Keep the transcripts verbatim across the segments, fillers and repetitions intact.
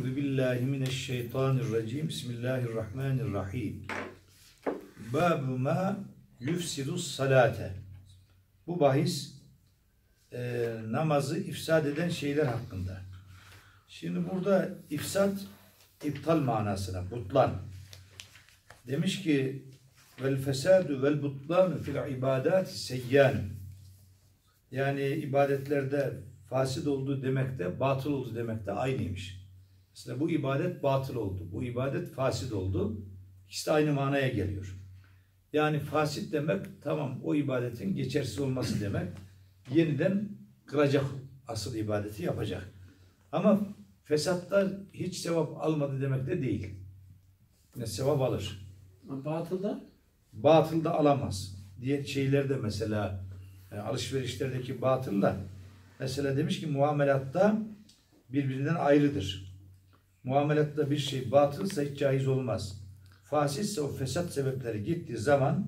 Euzu billahi mineşşeytanirracim. Bismillahirrahmanirrahim. Bâbu mâ yufsidus salate. Bu bahis e, namazı ifsad eden şeyler hakkında. Şimdi burada ifsad iptal manasına, butlan. Demiş ki vel fesadu vel butlanu fil ibadati seyyan. Yani ibadetlerde fasit oldu demekte, batıl oldu demekte aynıymış. Mesela bu ibadet batıl oldu, bu ibadet fasit oldu. İkisi de aynı manaya geliyor. Yani fasit demek, tamam, o ibadetin geçersiz olması demek. Yeniden kılacak, asıl ibadeti yapacak. Ama fesatta hiç sevap almadı demek de değil. Yine sevap alır. Batılda? Batılda alamaz. Diğer şeylerde mesela yani alışverişlerdeki batılla mesela demiş ki muamelatta birbirinden ayrıdır. Muamelatta bir şey batılsa hiç caiz olmaz. Fasitse o fesat sebepleri gittiği zaman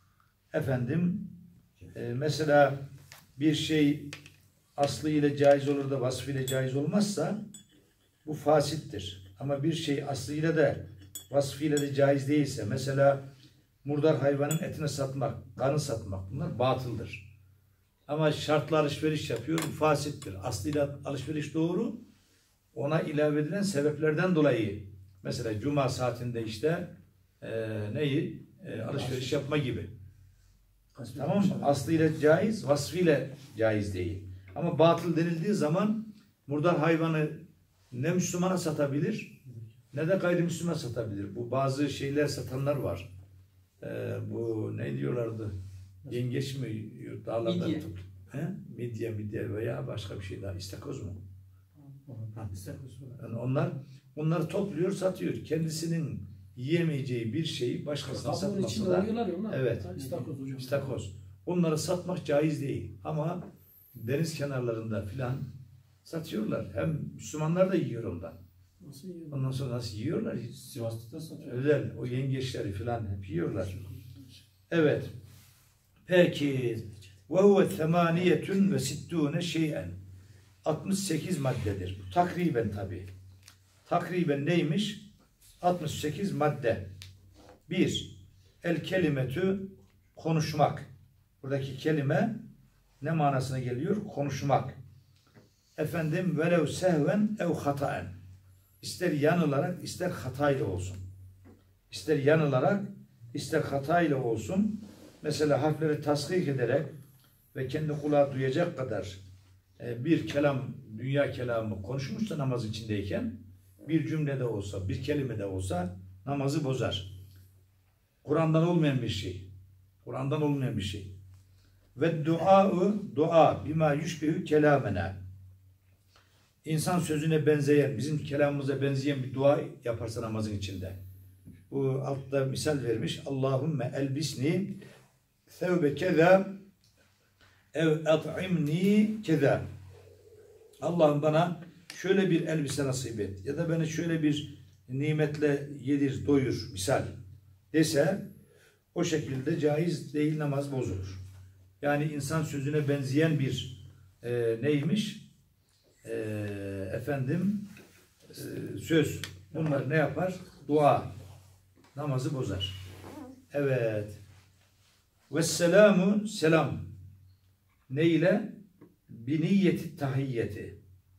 efendim e, mesela bir şey aslı ile caiz olur da vasfı ile caiz olmazsa bu fasittir. Ama bir şey aslı ile de vasfı ile de caiz değilse mesela murdar hayvanın etini satmak, kanı satmak bunlar batıldır. Ama şartlı alışveriş yapıyor, bu fasittir. Aslıyla alışveriş doğru, ona ilave edilen sebeplerden dolayı mesela cuma saatinde işte e, neyi? E, alışveriş yapma gibi. Tamam mı? Aslıyla caiz, vasfıyla caiz değil. Ama batıl denildiği zaman murdar hayvanı ne Müslümana satabilir ne de gayrimüslime satabilir. Bu bazı şeyler satanlar var. Ee, bu ne diyorlardı? Yengeç mi? Dağlardan tut. He? Midye, midye veya başka bir şey daha. İstakoz mu? Ha. Yani onlar onları topluyor, satıyor. Kendisinin yiyemeyeceği bir şeyi başkasına satması da. Evet. İstakoz hocam. İstakoz. Onları satmak caiz değil. Ama deniz kenarlarında filan satıyorlar. Hem Müslümanlar da yiyor ondan. Nasıl yiyorlar? Ondan sonra nasıl yiyorlar? Sivas'ta satıyorlar. Özel. O yengeçleri filan hep yiyorlar. Evet. Peki. Ve huve semaniyetun ve sittûne şey'en. altmış sekiz maddedir. Bu takriben tabi. Takriben neymiş? altmış sekiz madde. Bir. El kelimetü konuşmak. Buradaki kelime ne manasına geliyor? Konuşmak. Efendim velev sehven ev hataen. İster yanılarak ister hatayla olsun. İster yanılarak ister hatayla olsun. Mesela harfleri tasdik ederek ve kendi kulağı duyacak kadar bir kelam, dünya kelamı konuşmuşsa namaz içindeyken bir cümlede olsa, bir kelimede olsa namazı bozar. Kur'an'dan olmayan bir şey. Kur'an'dan olmayan bir şey. Ve dua'u dua bima yushbihu kelamena. İnsan sözüne benzeyen, bizim kelamımıza benzeyen bir dua yaparsa namazın içinde. Bu altta misal vermiş. Allahümme elbisni thevbe keza ev at'imni keza. Allah'ım bana şöyle bir elbise nasip et ya da beni şöyle bir nimetle yedir, doyur misal dese o şekilde caiz değil, namaz bozulur. Yani insan sözüne benzeyen bir e, neymiş? E, efendim e, söz. Bunlar ne yapar? Dua. Namazı bozar. Evet. Vesselamu selam. Ne ile? Biniyeti tahiyyeti.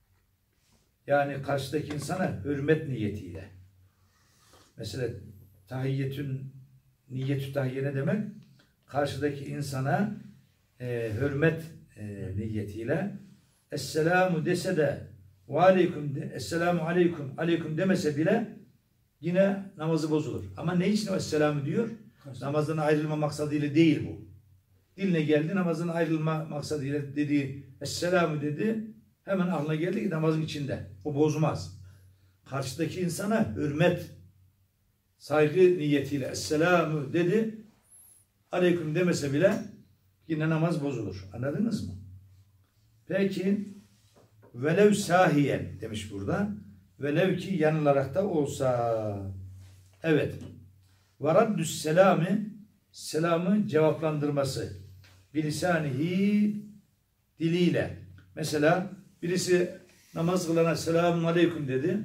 Yani karşıdaki insana hürmet niyetiyle. Mesela tahiyyetün niyetü tahiyye ne demek? Karşıdaki insana e, hürmet e, niyetiyle Esselamu dese de ve aleyküm de, Esselamu aleyküm aleyküm demese bile yine namazı bozulur. Ama ne için o Esselamu diyor? Namazdan ayrılma maksadıyla değil bu. Diline geldi, namazdan ayrılma maksadıyla dediği Esselamu dedi, hemen aklına geldi ki namazın içinde. O bozmaz. Karşıdaki insana hürmet, saygı niyetiyle Esselamu dedi, aleyküm demese bile yine namaz bozulur. Anladınız mı? Peki velev sahiyen demiş burada. Velev ki yanılarak da olsa. Evet. Varaddüs selami selamı cevaplandırması. Bilisanihi diliyle. Mesela birisi namaz kılana selamun aleyküm dedi.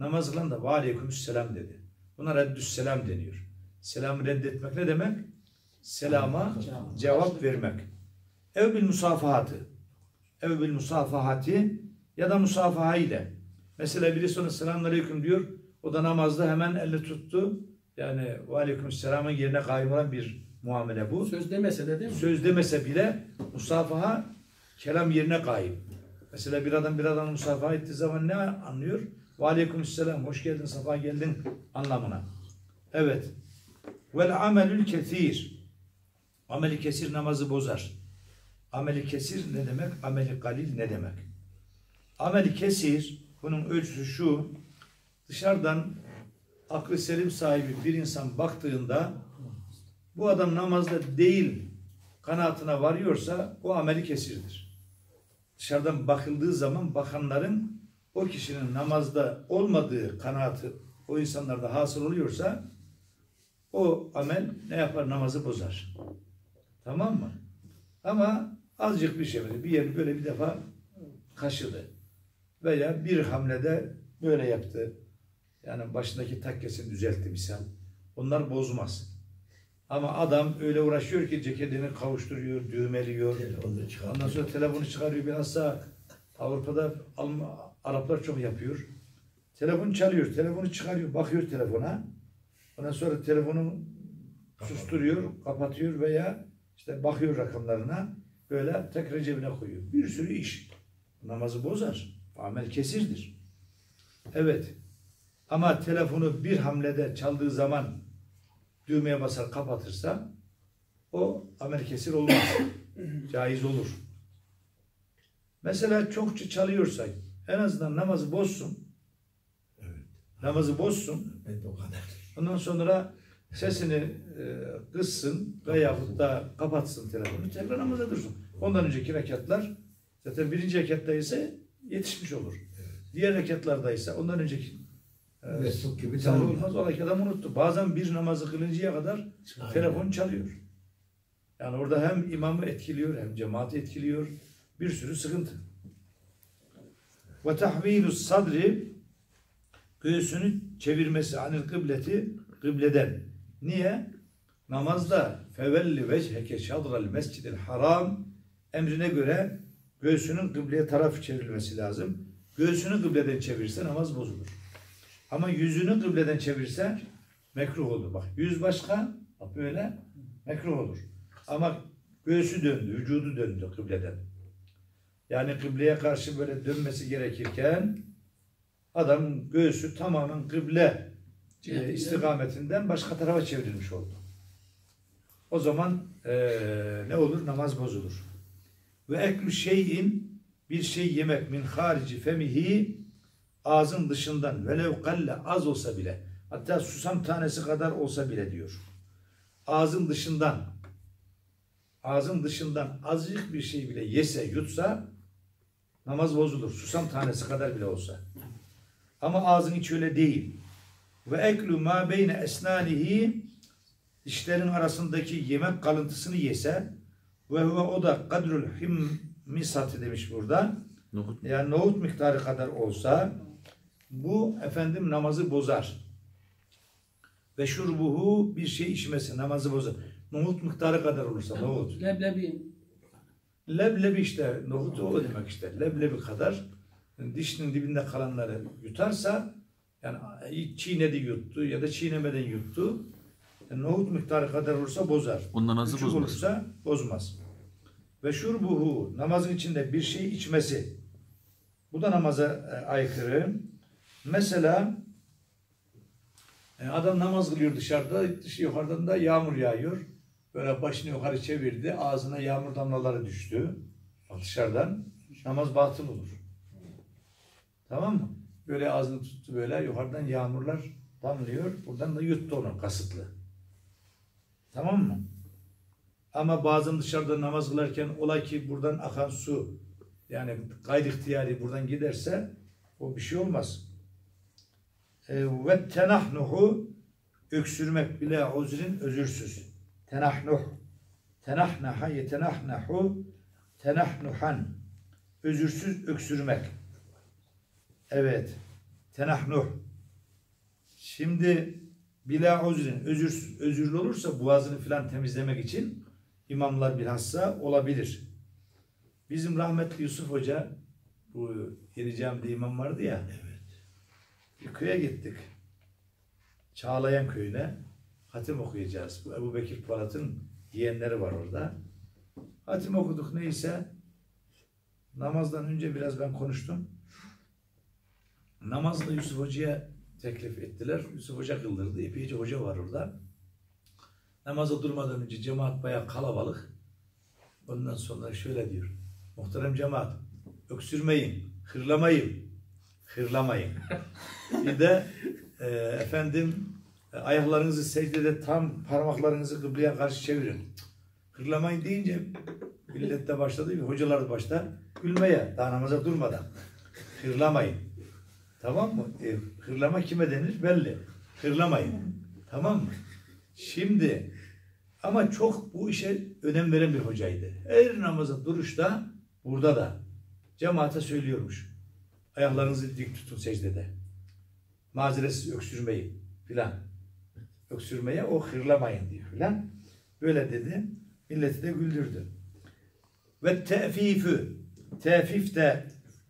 namaz kılan da ve aleykümselam dedi. Buna reddüsselam deniyor. Selamı reddetmek ne demek? Selama cevap vermek. Ev bil musafahatı. Ev bil musafahati ya da musafaha ile. Mesela birisi ona selamünaleyküm diyor. O da namazda hemen elini tuttu. Yani ve aleykümselamın yerine kaim olan bir muamele bu. Söz demese de değil mi? Söz demese bile musafaha kelam yerine kaim. Mesela bir adam bir adam musafaha ettiği zaman ne anlıyor? Ve aleykümselam, hoş geldin, safa geldin anlamına. Evet. Vel amelül kesir. Ameli kesir namazı bozar. Ameli kesir ne demek? Ameli galil ne demek? Ameli kesir, bunun ölçüsü şu: dışarıdan aklı selim sahibi bir insan baktığında bu adam namazda değil kanaatine varıyorsa o ameli kesirdir. Dışarıdan bakıldığı zaman bakanların o kişinin namazda olmadığı kanaatı o insanlarda hasıl oluyorsa o amel ne yapar? Namazı bozar. Tamam mı? Ama azıcık bir şey böyle bir yeri böyle bir defa kaşıdı veya bir hamlede böyle yaptı. Yani başındaki takkesini düzeltti misal. Onlar bozmaz. Ama adam öyle uğraşıyor ki ceketini kavuşturuyor, düğmeliyor. Ondan sonra telefonu çıkarıyor. Bilhassa Avrupa'da Alman, Araplar çok yapıyor. Telefonu çalıyor, telefonu çıkarıyor, bakıyor telefona. Ondan sonra telefonu susturuyor, kapatıyor veya işte bakıyor rakamlarına. Böyle tekrar cebine koyuyor. Bir sürü iş. Namazı bozar. Amel kesirdir. Evet. Ama telefonu bir hamlede çaldığı zaman düğmeye basar kapatırsa o amel kesir olmaz. Caiz olur. Mesela çokça çalıyorsa en azından namazı bozsun. Evet. Namazı bozsun. Evet, o kadar. Ondan sonra sesini e, kıssın veyahut da kapatsın telefonu. Tekrar namaza dursun. Ondan önceki rekatlar zaten birinci rekatta ise yetişmiş olur. Evet. Diğer rekatlarda ise ondan önceki Mesut gibi sahih tamam. olmaz. O adam unuttu. Bazen bir namazı kılıncaya kadar Aynen. telefon çalıyor. Yani orada hem imamı etkiliyor hem cemaati etkiliyor. Bir sürü sıkıntı. Ve tahvilus sadri, göğsünü çevirmesi anil kıbleti, kıbleden. Niye? Namazda fevelli vecheke şadral mescidil haram emrine göre göğsünün kıbleye taraf çevrilmesi lazım. Göğsünü kıbleden çevirse namaz bozulur. Ama yüzünü kıbleden çevirse mekruh olur. Bak yüz başka, bak böyle mekruh olur. Ama göğsü döndü, vücudu döndü kıbleden. Yani kıbleye karşı böyle dönmesi gerekirken adam göğsü tamamen kıble e, istikametinden başka tarafa çevrilmiş oldu. O zaman e, ne olur? Namaz bozulur. Ve eklü şeyin, bir şey yemek min harici femihi, ağzın dışından velev kalle, az olsa bile, hatta susam tanesi kadar olsa bile diyor. Ağzın dışından ağzın dışından azıcık bir şey bile yese, yutsa namaz bozulur. Susam tanesi kadar bile olsa. Ama ağzın içi öyle değil. Ve eklu ma beyne esnanihi, dişlerin arasındaki yemek kalıntısını yese ve huve, o da kadrul himmisati demiş burada. Nohut. Yani nohut miktarı kadar olsa bu efendim namazı bozar. Ve şurbuhu, bir şey içmesi namazı bozar. Nohut miktarı kadar olursa nohut. Leblebi. Leblebi işte nohut o demek işte. Leblebi kadar yani dişinin dibinde kalanları yutarsa, yani çiğnedi yuttu ya da çiğnemeden yuttu. Yani nohut miktarı kadar olursa bozar. Ondan nasıl Küçük bozmaz? olursa bozmaz. Ve şurbuhu, namazın içinde bir şey içmesi. Bu da namaza e, aykırı. Mesela e, adam namaz kılıyor dışarıda, dışı yukarıdan da yağmur yağıyor. Böyle başını yukarı çevirdi, ağzına yağmur damlaları düştü. Dışarıdan namaz batıl olur. Tamam mı? Böyle ağzını tuttu, böyle yukarıdan yağmurlar damlıyor. Buradan da yuttu onu kasıtlı. Tamam mı? Ama bazen dışarıda namaz kılarken ola ki buradan akan su, yani gayri ihtiyari buradan giderse o bir şey olmaz. E, ve tenahnuhu, öksürmek bile uzrin, özürsüz. Tenahnuh. Tenahnaha yetenahnahu tenahnuhan. Özürsüz öksürmek. Evet. Tenahnuh. Şimdi bila uzrin, özürsüz, özürlü olursa boğazını filan temizlemek için imamlar bilhassa olabilir. Bizim rahmetli Yusuf Hoca, bu Yeni Cami'de imam vardı ya, Evet. bir köye gittik. Çağlayan köyüne hatim okuyacağız. Bu Ebu Bekir Polat'ın yeğenleri var orada. Hatim okuduk neyse. Namazdan önce biraz ben konuştum. Namazda Yusuf Hoca'ya teklif ettiler. Yusuf Hoca kıldırdı. Epeyce hoca var orada. Namaza durmadan önce cemaat bayağı kalabalık. Ondan sonra şöyle diyor. Muhterem cemaat, öksürmeyin, hırlamayın, hırlamayın. Bir de e, efendim e, ayaklarınızı secdede tam parmaklarınızı kıbleye karşı çevirin. Hırlamayın deyince millet de başladı, hocalar da başta gülmeye, daha namaza durmadan. Hırlamayın. Tamam mı? E, hırlama kime denir? Belli. Hırlamayın. Tamam mı? Şimdi ama çok bu işe önem veren bir hocaydı. Her namaza duruşta burada da cemaate söylüyormuş. Ayaklarınızı dik tutun secdede. Mazeretsiz öksürmeyin filan. Öksürmeye o hırlamayın diyor filan. Böyle dedi. Milleti de güldürdü. Ve tefifü. Tefif de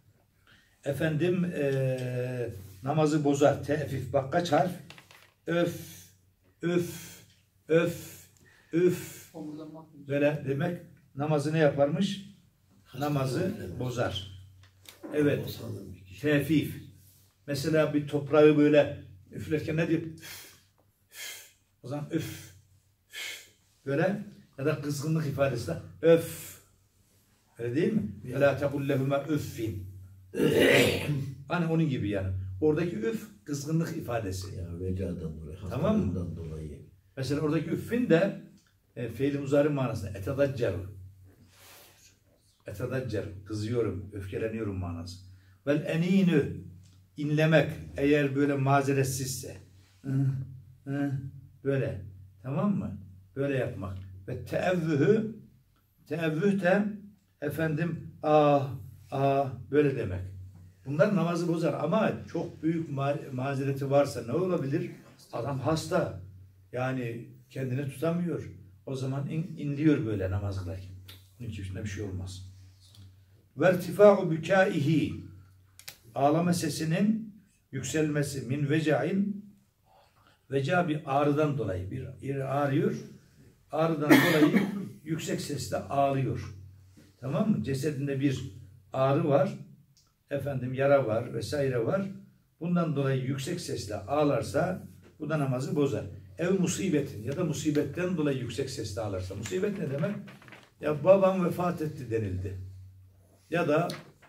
efendim ee, namazı bozar. Tefif. Bak kaç harf? Öf, öf, öf, üf. Böyle demek namazı ne yaparmış? Namazı bozar. Evet. Tefif. Mesela bir toprağı böyle üflerken ne diyor? O zaman öf. Böyle ya da kızgınlık ifadesi de öf. Öyle değil mi? وَلَا تَقُلْ لَهُمَا öffin. Hani onun gibi yani. Oradaki üf kızgınlık ifadesi. Ya vecadan dolayı, tamam mı? hastalığından dolayı. Mesela oradaki üffin de e, fiil-i muzari manasında etedaccaru. Etedaccaru. Kızıyorum, öfkeleniyorum manası. Vel eninü inlemek eğer böyle mazeretsizse. Hı, hı, böyle. Tamam mı? Böyle yapmak. Ve teevvühü teevvüh de efendim ah ah böyle demek. Bunlar namazı bozar ama çok büyük ma mazereti varsa ne olabilir? Adam hasta. Yani kendini tutamıyor. O zaman in, inliyor böyle namaz kılarken. Bunun için bir şey olmaz. Ve irtifa'u bükâihi ağlama sesinin yükselmesi min veca'in veca bir ağrıdan dolayı bir, bir ağrıyor. Ağrıdan dolayı yüksek sesle ağlıyor. Tamam mı? Cesedinde bir ağrı var. Efendim yara var vesaire var. Bundan dolayı yüksek sesle ağlarsa bu da namazı bozar. Ev musibetin ya da musibetten dolayı yüksek sesle ağlarsa. Musibet ne demek? Ya babam vefat etti denildi. Ya da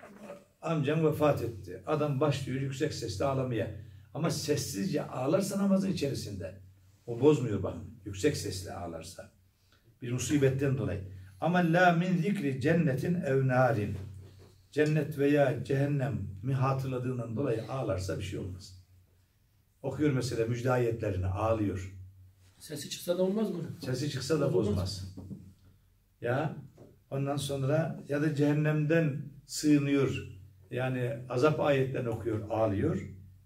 amcam vefat etti. Adam başlıyor yüksek sesle ağlamaya. Ama sessizce ağlarsa namazın içerisinde. O bozmuyor bakın. Yüksek sesle ağlarsa. Bir musibetten dolayı. Ama la min zikri cennetin ev narin. Cennet veya cehennem mi hatırladığından dolayı ağlarsa bir şey olmaz. Okuyor mesela müjde ayetlerini, ağlıyor. Sesi çıksa da olmaz mı? Sesi çıksa da bozmaz. Ya ondan sonra ya da cehennemden sığınıyor. Yani azap ayetlerini okuyor, ağlıyor.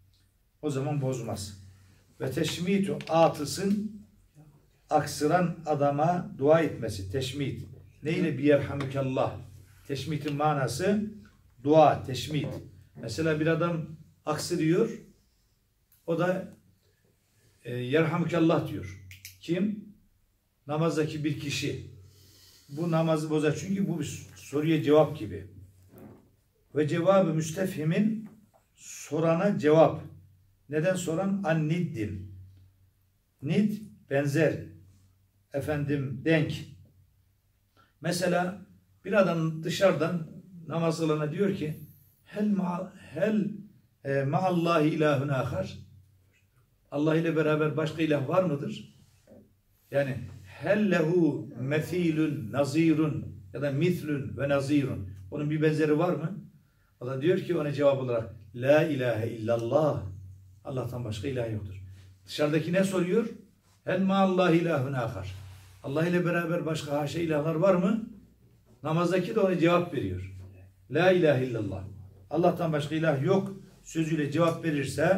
O zaman bozmaz. Ve teşmitu atısın aksıran adama dua etmesi. Teşmit. Neyle? Biyerhamükallah. Teşmitin manası dua, teşmit. Mesela bir adam aksırıyor. O da e, yerhamükallah diyor. Kim? Namazdaki bir kişi. Bu namazı bozar. Çünkü bu bir soruya cevap gibi. Ve cevabı müstefhimin sorana cevap. Neden soran? An niddin. Nid benzer. Efendim denk. Mesela bir adam dışarıdan namaz kılana diyor ki hel ma hel e, ma'allahi ilahun ahar. Allah ile beraber başka ilah var mıdır? Yani hel lehu methilun nazirun ya da mithlun ve nazirun. Onun bir benzeri var mı? O da diyor ki ona cevap olarak la ilahe illallah. Allah'tan başka ilah yoktur. Dışarıdaki ne soruyor? Hel ma'allahi ilahun ahar. Allah ile beraber başka haşa ilahlar var mı? Namazdaki de ona cevap veriyor. La ilahe illallah. Allah'tan başka ilah yok sözüyle cevap verirse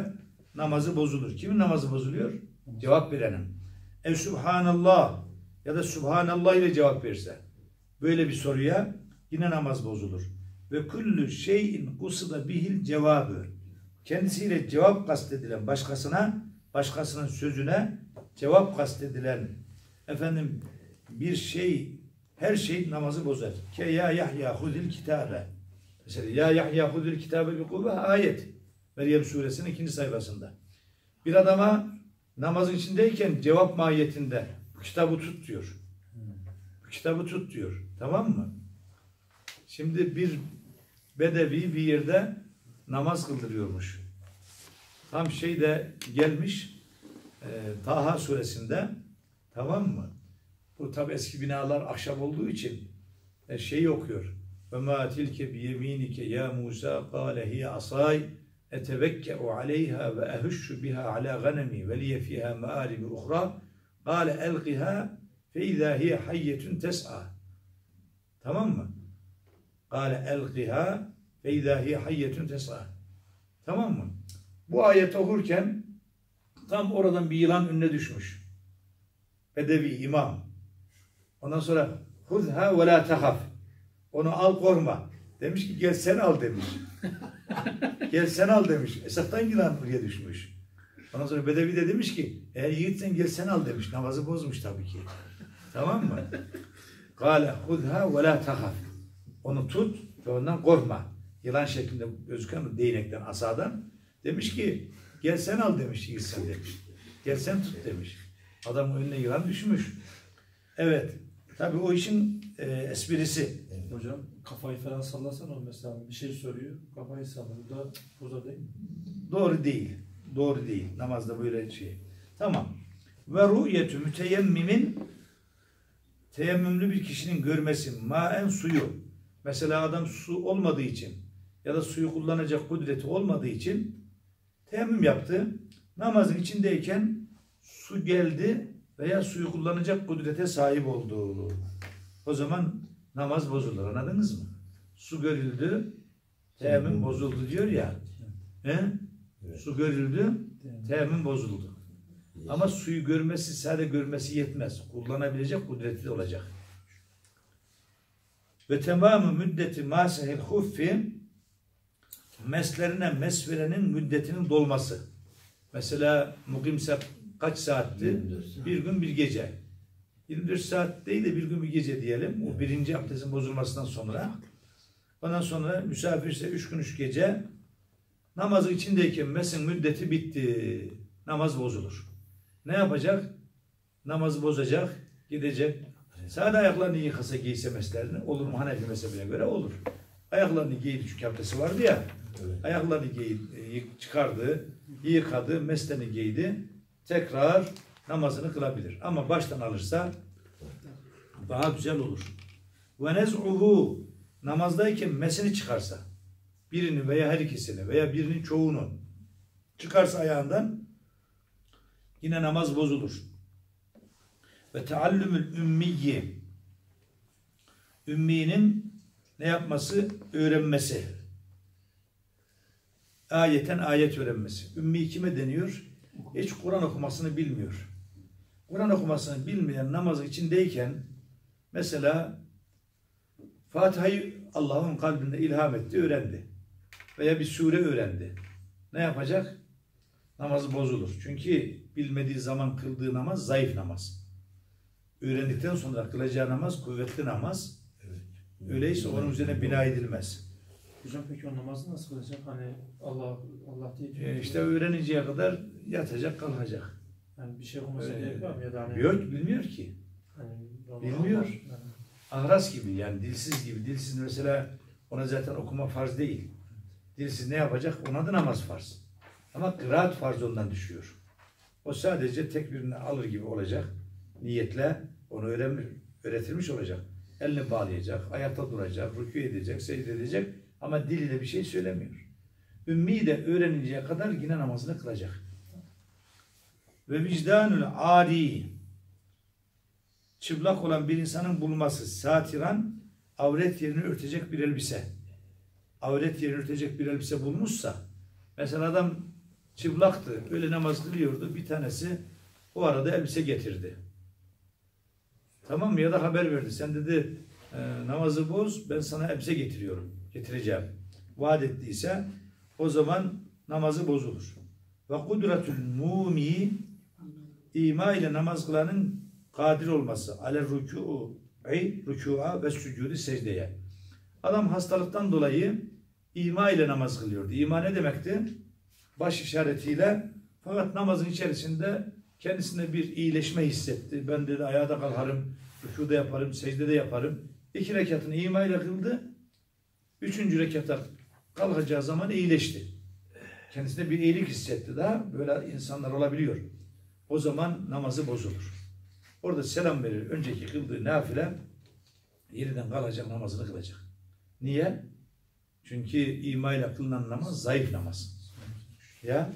namazı bozulur. Kimin namazı bozuluyor? Cevap verenin. Ev Subhanallah ya da Subhanallah ile cevap verirse böyle bir soruya yine namaz bozulur. Ve kullu şeyin kusıda bihil cevabı. Kendisiyle cevap kastedilen başkasına, başkasının sözüne cevap kastedilen efendim bir şey, her şey namazı bozar. Ke ya Yahya hudil kitabe. Mesela ya Yahya hudil kitabe bi kuvve ayet. Meryem suresinin ikinci sayfasında. Bir adama namazın içindeyken cevap mahiyetinde bu kitabı tut diyor. Bu kitabı tut diyor. Tamam mı? Şimdi bir bedevi bir yerde namaz kıldırıyormuş. Tam şeyde gelmiş e, Taha suresinde, tamam mı? Bu tabi eski binalar ahşap olduğu için e, şeyi okuyor. Ve ma tilke bi yeminike ya Musa kâle hiye asay etevekke'u aleyha ve ehuşşu biha ala ganemi ve liye fiha ma'aribi uhra kâle elqiha fe izâ hiye hayyetun tes'a. Tamam mı? Kâle elqiha fe izâ hiye hayyetun tes'a. Tamam mı? Bu ayet okurken tam oradan bir yılan önüne düşmüş. Bedevi imam. Ondan sonra huzha ve la tahaf. Onu al korkma. Demiş ki gel sen al demiş. Gel sen al demiş. Esaftan yılan buraya düşmüş. Ondan sonra Bedevi de demiş ki eğer yiğitsen gel sen al demiş. Namazı bozmuş tabii ki. Tamam mı? Kâle huzha ve la tahaf. Onu tut ve ondan korkma. Yılan şeklinde gözüken değnekten, asadan. Demiş ki gel sen al demiş yiğitsen demiş. Gel sen tut demiş. Adamın önüne yılan düşmüş. Evet. Tabii o işin e, esprisi. Hocam kafayı falan sallasan o mesela bir şey soruyor. Kafayı salla. Bu da burada değil mi? Doğru değil. Doğru değil. Namazda böyle şey. Tamam. Ve ru'yetü müteyemmimin teyemmümlü bir kişinin görmesi maen suyu. Mesela adam su olmadığı için ya da suyu kullanacak kudreti olmadığı için teyemmüm yaptı. Namazın içindeyken su geldi veya suyu kullanacak kudrete sahip oldu. O zaman namaz bozulur. Anladınız mı? Su görüldü, teyemmüm bozuldu diyor ya. He? Su görüldü, teyemmüm bozuldu. Ama suyu görmesi, sadece görmesi yetmez. Kullanabilecek kudreti de olacak. Ve tamamı müddeti masehil huffi meslerine mesverenin müddetinin dolması. Mesela mukimse kaç saatti? Bir gün bir gece. yirmi dört saat değil de bir gün bir gece diyelim. O birinci abdestin bozulmasından sonra. Ondan sonra misafirse üç gün üç gece namazın içindeyken mesin müddeti bitti. Namaz bozulur. Ne yapacak? Namazı bozacak, gidecek. Sadece ayaklarını yıkasa giyse meslerini olur mu? Hanefi mezhebine göre olur. Ayaklarını giydi çünkü abdesti vardı ya. Evet. Ayaklarını giydi, çıkardı, yıkadı, meslerini giydi. Tekrar namazını kılabilir. Ama baştan alırsa daha güzel olur. Ve nez'uhu namazdayken mesini çıkarsa birini veya her ikisini veya birinin çoğunu çıkarsa ayağından yine namaz bozulur. Ve teallümül ümmiyyi ümminin ne yapması? Öğrenmesi. Ayeten ayet öğrenmesi. Ümmi kime deniyor? Hiç Kur'an okumasını bilmiyor. Kur'an okumasını bilmeyen namazı içindeyken mesela Fatiha'yı Allah'ın kalbinde ilham etti, öğrendi. Veya bir sure öğrendi. Ne yapacak? Namazı bozulur. Çünkü bilmediği zaman kıldığı namaz zayıf namaz. Öğrendikten sonra kılacağı namaz kuvvetli namaz. Evet. Öyleyse onun üzerine bina edilmez. Hocam peki o namazı nasıl kılacak? Hani Allah Allah diye diyor. E işte öğreninceye kadar yatacak, kalkacak. Yani bir şey olmasa ee, gerek var mı? Ya da hani, yok, bilmiyor ki. Hani, bilmiyor. Yani. Ahras gibi yani dilsiz gibi. Dilsiz mesela ona zaten okuma farz değil. Dilsiz ne yapacak? Ona da namaz farz. Ama kıraat farz ondan düşüyor. O sadece tekbirini alır gibi olacak. Niyetle onu öğrenmiş, öğretilmiş olacak. Elini bağlayacak, ayakta duracak, rükû edecek, secde edecek ama diliyle bir şey söylemiyor. Ümmi de öğreninceye kadar yine namazını kılacak. Ve vicdanül âri çıplak olan bir insanın bulması satiran avret yerini örtecek bir elbise. Avret yerini örtecek bir elbise bulmuşsa mesela adam çıplaktı. Öyle namaz kılıyordu. Bir tanesi o arada elbise getirdi. Tamam mı? Ya da haber verdi. Sen dedi e, namazı boz, ben sana elbise getiriyorum. Getireceğim. Vaat ettiyse o zaman namazı bozulur. Ve kudretul mumi, ima ile namaz kılanın kadir olması. Ale rükû'u, rükû'a ve sücûdü secdeye. Adam hastalıktan dolayı ima ile namaz kılıyordu. İma ne demekti? Baş işaretiyle, fakat namazın içerisinde kendisine bir iyileşme hissetti. Ben dedi ayağa da kalkarım, rükûda yaparım, secdede yaparım. İki rekatını ima ile kıldı. Üçüncü rekata kalkacağı zaman iyileşti. Kendisine bir iyilik hissetti daha. Böyle insanlar olabiliyor. O zaman namazı bozulur. Orada selam verir. Önceki kıldığı nafile yeniden kalacak, namazını kılacak. Niye? Çünkü ima ile kılınan namaz zayıf namaz. Ya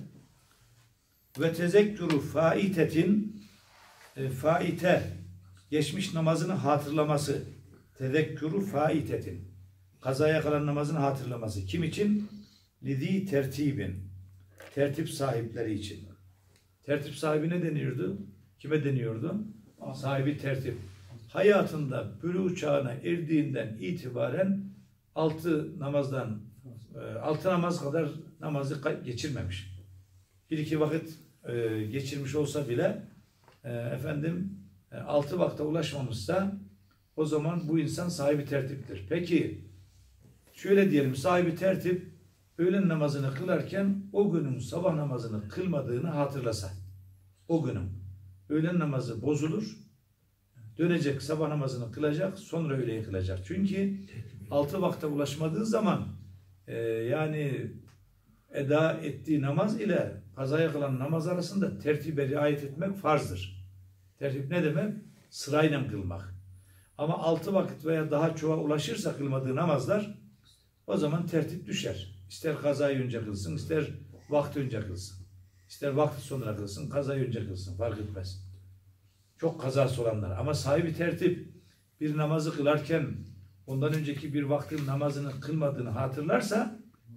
ve tezekkürü faitetin e, faite geçmiş namazını hatırlaması. Tezekkürü faitetin kazaya kalan namazını hatırlaması. Kim için? Lidi tertibin. Tertip sahipleri için. Tertip sahibi ne deniyordu? Kime deniyordu? Sahibi tertip. Hayatında bülûğ çağına erdiğinden itibaren altı namazdan altı namaz kadar namazı geçirmemiş. Bir iki vakit e, geçirmiş olsa bile e, efendim e, altı vakte ulaşmamışsa o zaman bu insan sahibi tertiptir. Peki şöyle diyelim, sahibi tertip öğlen namazını kılarken o günün sabah namazını kılmadığını hatırlasa, o günün öğlen namazı bozulur, dönecek sabah namazını kılacak, sonra öğleyi kılacak. Çünkü altı vakte ulaşmadığı zaman e, yani eda ettiği namaz ile kazaya kılan namaz arasında tertibe riayet etmek farzdır. Tertip ne demek? Sırayla kılmak. Ama altı vakit veya daha çoğa ulaşırsa kılmadığı namazlar, o zaman tertip düşer. İster kazayı önce kılsın, ister vakti önce kılsın. İster vakti sonra kılsın, kazayı önce kılsın. Fark etmez. Çok kazası olanlar. Ama sahibi tertip bir namazı kılarken ondan önceki bir vaktin namazını kılmadığını hatırlarsa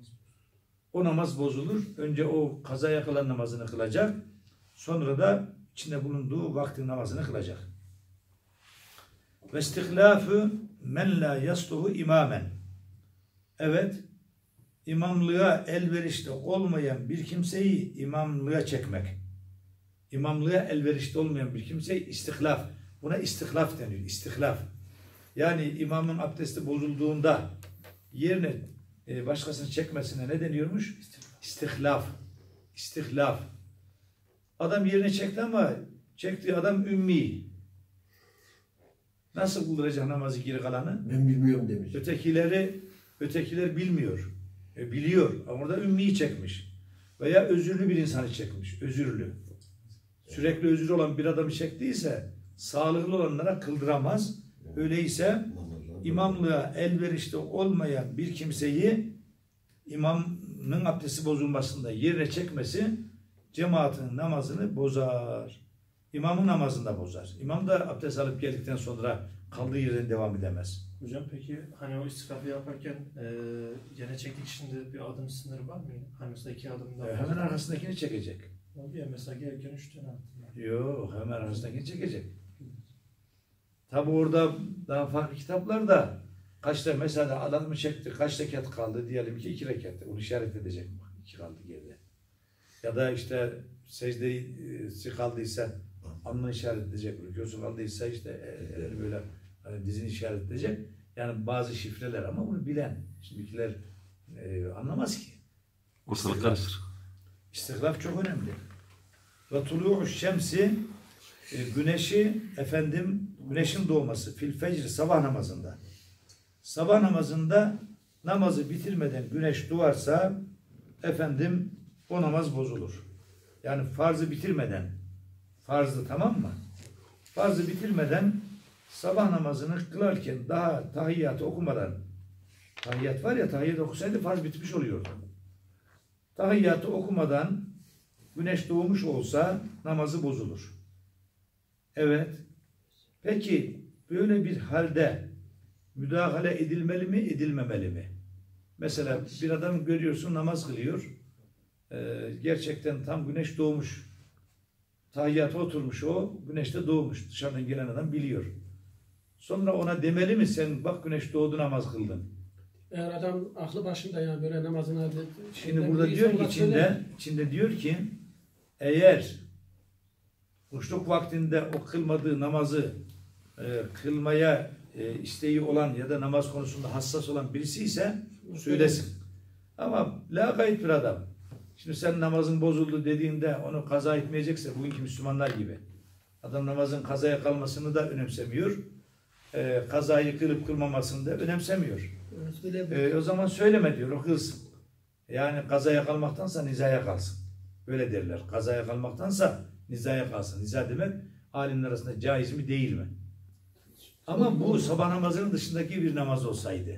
o namaz bozulur. Önce o kazaya kılan namazını kılacak. Sonra da içinde bulunduğu vaktin namazını kılacak. Ve istihlâfü men la yasluhu imamen. Evet, imamlığa elverişli olmayan bir kimseyi imamlığa çekmek. İmamlığa elverişli olmayan bir kimseyi istihlaf. Buna istihlaf deniyor. İstihlaf. Yani imamın abdesti bozulduğunda yerine başkasını çekmesine ne deniyormuş? İstihlaf. İstihlaf. Adam yerine çekti ama çektiği adam ümmi. Nasıl kıldıracak namazı geri kalanı? Ben bilmiyorum demiş. Ötekileri ötekiler bilmiyor. E, biliyor ama orada ümmiyi çekmiş. Veya özürlü bir insanı çekmiş. Özürlü. Sürekli özür olan bir adamı çektiyse sağlıklı olanlara kıldıramaz. Öyleyse imamlığa elverişli olmayan bir kimseyi imamın abdesti bozulmasında yerine çekmesi cemaatin namazını bozar. İmamın namazını da bozar. İmam da abdest alıp geldikten sonra kaldığı yerden devam edemez. Hocam peki hani o istikafı yaparken e, gene çektik şimdi bir adım sınırı var mı? Hani mesela iki adımdan E, hemen arkasındakini çekecek. Abi ya mesela gelirken üç tane attım. Yok, hemen arkasındakini çekecek. Tabi orada daha farklı kitaplarda kaçta mesela adamı çekti, kaç rekat kaldı diyelim ki iki rekat. Onu işaret edecek. İki kaldı geride. Ya da işte secdesi kaldıysa alnını işaret edecek. Rükûsu kaldıysa işte elini böyle hani dizini işaret edecek. Yani bazı şifreler ama bunu bilen. Şimdikiler e, anlamaz ki. Ortalık karışır. İstihlaf çok önemli. Ve tulu'u şemsi e, güneşi efendim güneşin doğması fil fecr sabah namazında. Sabah namazında namazı bitirmeden güneş doğarsa efendim o namaz bozulur. Yani farzı bitirmeden farzı tamam mı? Farzı bitirmeden sabah namazını kılarken daha tahiyyatı okumadan tahiyyat var ya tahiyyat okusaydı farz bitmiş oluyordu. Tahiyyatı okumadan güneş doğmuş olsa namazı bozulur. Evet. Peki böyle bir halde müdahale edilmeli mi, edilmemeli mi? Mesela bir adam görüyorsun namaz kılıyor. Ee, gerçekten tam güneş doğmuş. Tahiyyata oturmuş o. Güneşte doğmuş. Dışarıdan gelen adam biliyor. Sonra ona demeli mi sen bak güneş doğdu namaz kıldın. Eğer adam aklı başında yani böyle namazına... Şimdi burada diyor ki içinde, içinde diyor ki eğer kuşluk vaktinde o kılmadığı namazı e, kılmaya e, isteği olan ya da namaz konusunda hassas olan birisi ise söylesin. Ama lakayt bir adam. Şimdi sen namazın bozuldu dediğinde onu kaza etmeyecekse bugünkü Müslümanlar gibi. Adam namazın kazaya kalmasını da önemsemiyor. E, kazayı kılıp kılmamasını da önemsemiyor. E, o zaman söyleme diyor, o kılsın. Yani kazaya kalmaktansa nizaya kalsın. Öyle derler. Kazaya kalmaktansa nizaya kalsın. Niza demek alimler arasında caiz mi değil mi? Ama bu sabah namazının dışındaki bir namaz olsaydı.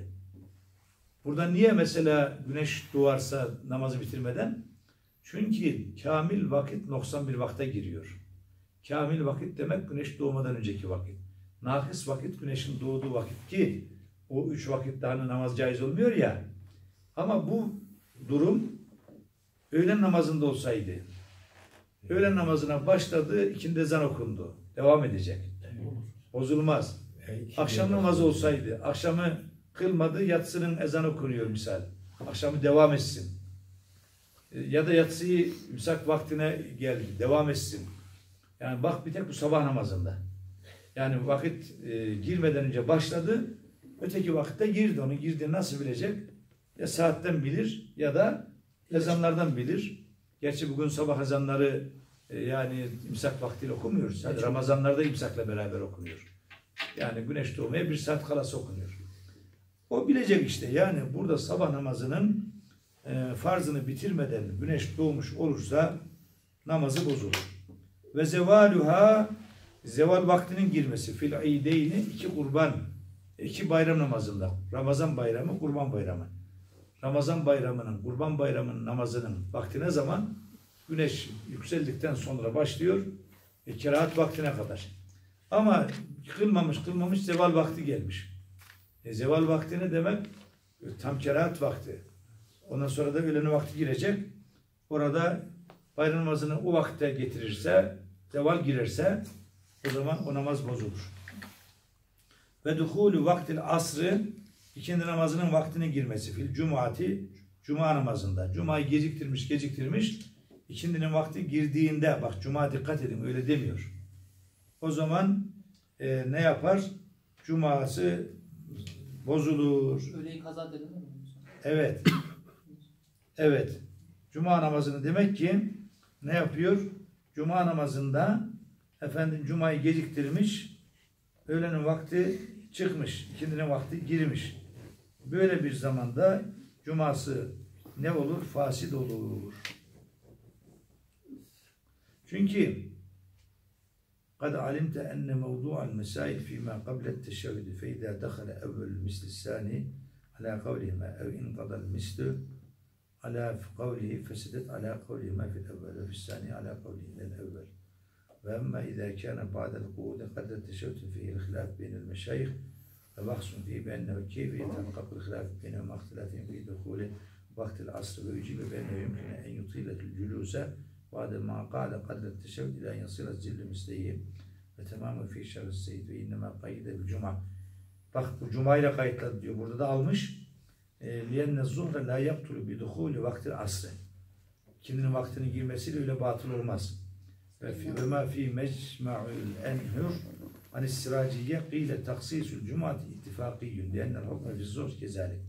Burada niye mesela güneş doğarsa namazı bitirmeden? Çünkü kamil vakit noksan bir vakte giriyor. Kamil vakit demek güneş doğmadan önceki vakit. Nakis vakit güneşin doğduğu vakit ki o üç vakitte hani namaz caiz olmuyor ya. Ama bu durum öğlen namazında olsaydı. Öğlen namazına başladı, ikindi ezan okundu. Devam edecek. Bozulmaz. Akşam namazı olsaydı, akşamı kılmadı, yatsının ezan okunuyor misal. Akşamı devam etsin. Ya da yatsıyı imsak vaktine geldi, devam etsin. Yani bak bir tek bu sabah namazında. Yani vakit e, girmeden önce başladı, öteki vakitte girdi. Onun girdiğini nasıl bilecek? Ya saatten bilir ya da ezanlardan bilir. Gerçi bugün sabah ezanları e, yani imsak vaktiyle okumuyoruz. Yani Ramazanlarda imsakla beraber okunuyor. Yani güneş doğmaya bir saat kalası okunuyor. O bilecek işte. Yani burada sabah namazının e, farzını bitirmeden güneş doğmuş olursa namazı bozulur. Ve zevaluha zeval vaktinin girmesi fil ideyni iki kurban iki bayram namazında. Ramazan bayramı, kurban bayramı. Ramazan bayramının, kurban bayramının namazının vakti ne zaman? Güneş yükseldikten sonra başlıyor. E, kerahat vaktine kadar. Ama kılmamış kılmamış zeval vakti gelmiş. E, zeval vakti ne demek? E, tam kerahat vakti. Ondan sonra da öğlen vakti girecek. Orada bayram namazını o vakitte getirirse, zeval girerse o zaman o namaz bozulur. Ve duhulü vaktil asrı ikindi namazının vaktine girmesi fil cumati cuma namazında. Cuma'yı geciktirmiş geciktirmiş ikindinin vakti girdiğinde bak cuma dikkat edin öyle demiyor. O zaman e, ne yapar? Cuması bozulur. Öğleyi kaza dedin mi? Evet. Evet. Cuma namazını demek ki ne yapıyor? Cuma namazında efendim cumayı geciktirmiş, öğlenin vakti çıkmış, ikindinin vakti girmiş. Böyle bir zamanda cuması ne olur? Fasid olur. Çünkü قد علمت أن موضوع المسائل فيما قبل التشهد فإذا دخل أول المثل الثاني على قولهما أو انقضى المثل على قوله فسدت على قولهما في الأول وفي الثاني على قولهما الأول. وأما إذا كان بعد القعود قد التشهد فيه الخلاف بين المشايخ فبحث فيه بأنه كيف يتحقق الخلاف بينهما اختلافهم في دخول وقت العصر ويجيب بأنه يمكن أن يطيل الجلوس بعد ما قال قدر التشهد إلى أن يصير الزل مثليه وتماما في شر السيد وإنما قيد بالجمعة. Bak bu Cuma ile kayıtladı diyor. Burada da almış. لِيَنَّ الظُّهْرَ لَا يَقْتُلُ بِدُخُولِ وَقْتِ الْعَصْرِ. Kiminin vaktinin girmesiyle öyle batıl olmaz. وَمَا فِي مَجْمَعُ الْاَنْهُرِ عَنِ السِّرَاجِيَّ قِيلَ تَخْصِيصُ الْجُمَعَةِ اِتِفَاقِيٌّ لِيَنَّ الْحُكْمَ فِي الظُّهْرِ كَذَلِكَ.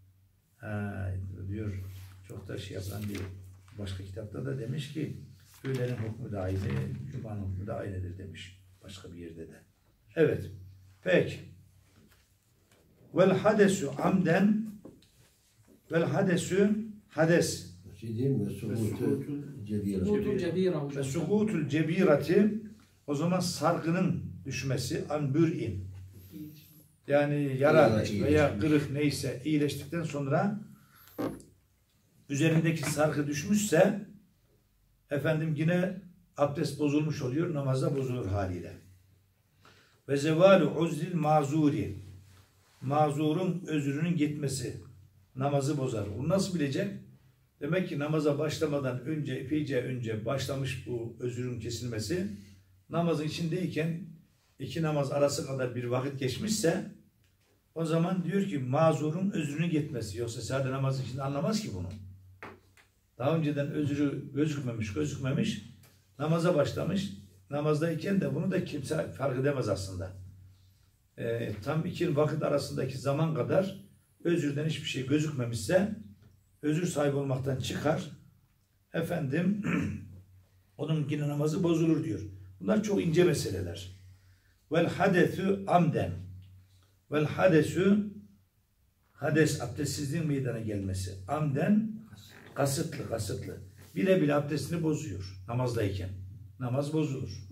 Diyor. Çok da şey yapılan bir başka kitapta da demiş ki öğlenin hükmü de aynı, Cuma'nın hükmü de aynıdır demiş. Başka bir yerde de. Evet. Peki. Vel hadesu amden vel hadesu hades Şey diyeyim mi? Subutu cebira. Subutu cebira hocam. ve sukutul cebirati o zaman sargının düşmesi an bür'in yani yara veya kırık neyse iyileştikten sonra üzerindeki sargı düşmüşse efendim yine abdest bozulmuş oluyor, namazda bozulur haliyle. Ve zevalu uzril mazuri mazurun özrünün gitmesi namazı bozar. Bunu nasıl bilecek? Demek ki namaza başlamadan önce, epeyce önce başlamış bu özürün kesilmesi. Namazın içindeyken iki namaz arası kadar bir vakit geçmişse o zaman diyor ki mazurun özrünü gitmesi. Yoksa sadece namazın içinde anlamaz ki bunu. Daha önceden özrü gözükmemiş, gözükmemiş, namaza başlamış. Namazdayken de bunu da kimse fark edemez aslında. Ee, tam iki vakit arasındaki zaman kadar özürden hiçbir şey gözükmemişse özür sahibi olmaktan çıkar. Efendim onun yine namazı bozulur diyor. Bunlar çok ince meseleler. Vel hadethu amden. Vel hadesu hades abdestsizliğin meydana gelmesi. Amden kasıtlı kasıtlı. Bile bile abdestini bozuyor namazdayken. Namaz bozulur.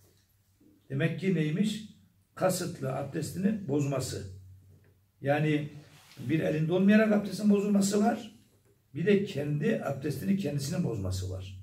Demek ki neymiş? Kasıtlı abdestini bozması. Yani bir elinde olmayarak abdestin bozulması var. Bir de kendi abdestini kendisinin bozması var.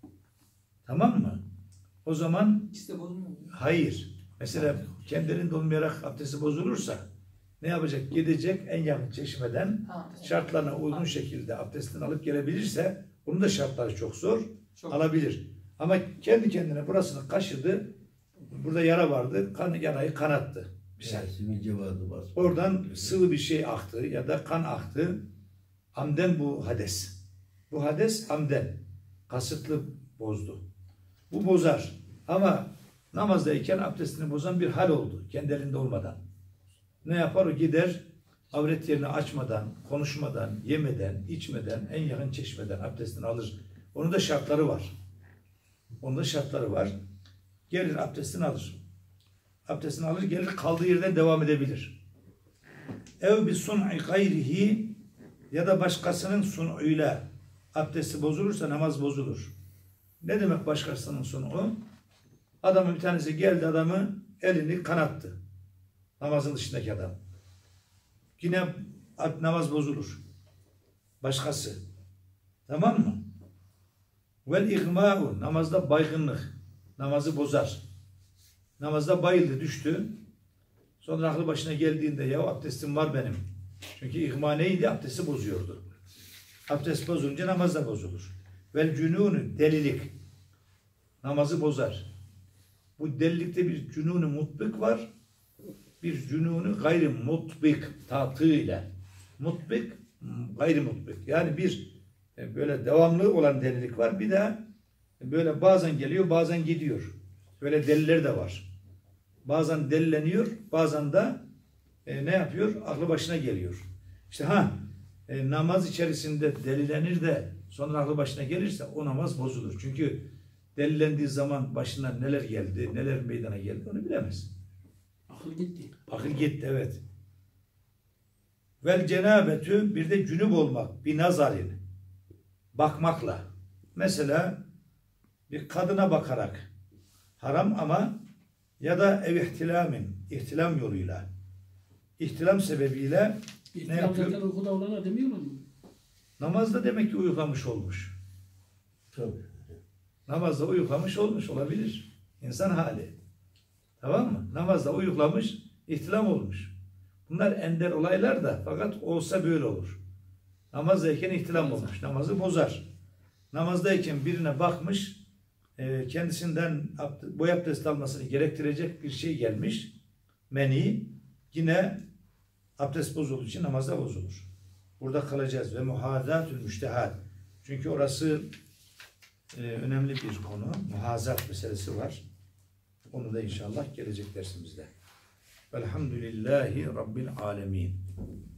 Tamam mı? O zaman İkisi de bozulmuyor mu? hayır. Mesela kendi elinde olmayarak abdesti bozulursa ne yapacak? Gidecek en yakın çeşmeden Ha, evet. şartlarına uygun Ha. şekilde abdestini alıp gelebilirse bunun da şartları çok zor. Çok. Alabilir. Ama kendi kendine burasını kaşıdı. Burada yara vardı. Kan, yarayı kanattı. Misal. Sivilce vardı bas. Oradan sıvı bir şey aktı ya da kan aktı. Amden bu hades. Bu hades amden. Kasıtlı bozdu. Bu bozar. Ama namazdayken abdestini bozan bir hal oldu. Kendi elinde olmadan. Ne yapar? O gider avret yerini açmadan, konuşmadan, yemeden, içmeden, en yakın çeşmeden abdestini alır. Onun da şartları var. Onun da şartları var. Gelir abdestini alır. Abdestini alır, gelir kaldığı yerden devam edebilir. Ev bi sun'i gayrihi ya da başkasının sun'uyla abdesti bozulursa namaz bozulur. Ne demek başkasının sun'u? Adamın bir tanesi geldi, adamı elini kanattı. Namazın dışındaki adam. Yine namaz bozulur. Başkası. Tamam mı? Vel igma'u namazda baygınlık. Namazı bozar. Namazda bayıldı, düştü. Sonra aklı başına geldiğinde ya abdestim var benim. Çünkü igma neydi? Abdesti bozuyordu. Abdest bozulunca namaz da bozulur. Vel cünûnü delilik. Namazı bozar. Bu delilikte bir cünûnü mutbik var. Bir cünûnü gayri mutbik tatığıyla. Mutbik, gayri mutbik. Yani bir böyle devamlı olan delilik var. Bir de böyle bazen geliyor, bazen gidiyor. Böyle deliler de var. Bazen delileniyor, bazen de e, ne yapıyor? Aklı başına geliyor. İşte ha e, namaz içerisinde delilenir de sonra aklı başına gelirse o namaz bozulur. Çünkü delilendiği zaman başına neler geldi, neler meydana geldi onu bilemez. Akıl gitti. Akıl gitti, evet. Vel cenabetü bir de cünüp olmak, bir nazarin. Bakmakla. Mesela bir kadına bakarak haram ama ya da ev ihtilamin, ihtilam yoluyla. İhtilam sebebiyle İhtilam ne yapıyor? zaten uykuda olana demiyorlar mı? Namazda demek ki uyuklamış olmuş. Tabii. Namazda uyuklamış olmuş olabilir. İnsan hali. Tamam mı? Namazda uyuklamış, ihtilam olmuş. Bunlar ender olaylar da fakat olsa böyle olur. Namazdayken ihtilam olmuş. Namazı bozar. Namazdayken birine bakmış, kendisinden boy abdest almasını gerektirecek bir şey gelmiş. Meni yine abdest bozulduğu için namazda bozulur. Burada kalacağız. Ve muhazatül müştehad. Çünkü orası e, önemli bir konu. Muhazat meselesi var. Onu da inşallah gelecek dersimizde. Velhamdülillahi Rabbil alemin.